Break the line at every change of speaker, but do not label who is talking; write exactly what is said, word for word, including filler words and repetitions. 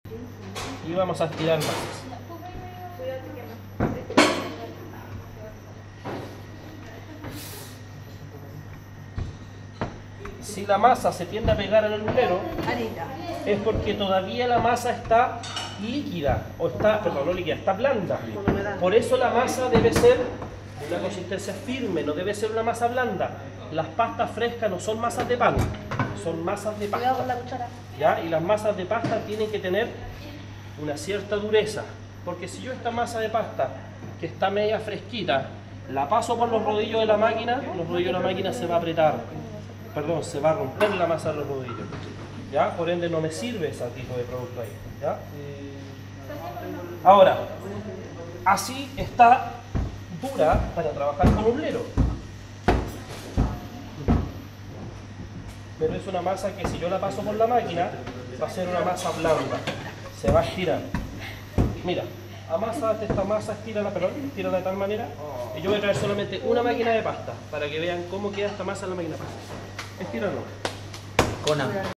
Y vamos a estirar masas. Si la masa se tiende a pegar al alumbrero, es porque todavía la masa está líquida, o está, perdón, no líquida, está blanda. Por eso la masa debe ser de una consistencia firme, no debe ser una masa blanda. Las pastas frescas no son masas de pan, son masas de pasta. ¿Ya? Y las masas de pasta tienen que tener una cierta dureza, porque si yo esta masa de pasta, que está media fresquita, la paso por los rodillos de la máquina, los rodillos de la máquina se va a apretar, perdón, se va a romper la masa de los rodillos. ¿Ya? Por ende no me sirve ese tipo de producto ahí. ¿Ya? Ahora, así está dura para trabajar con ublero. Pero es una masa que si yo la paso por la máquina, va a ser una masa blanda. Se va a estirar. Mira, amásate esta masa, estírala, perdón, estírala de tal manera. Y yo voy a traer solamente una máquina de pasta para que vean cómo queda esta masa en la máquina de pasta. Estíralo.
Con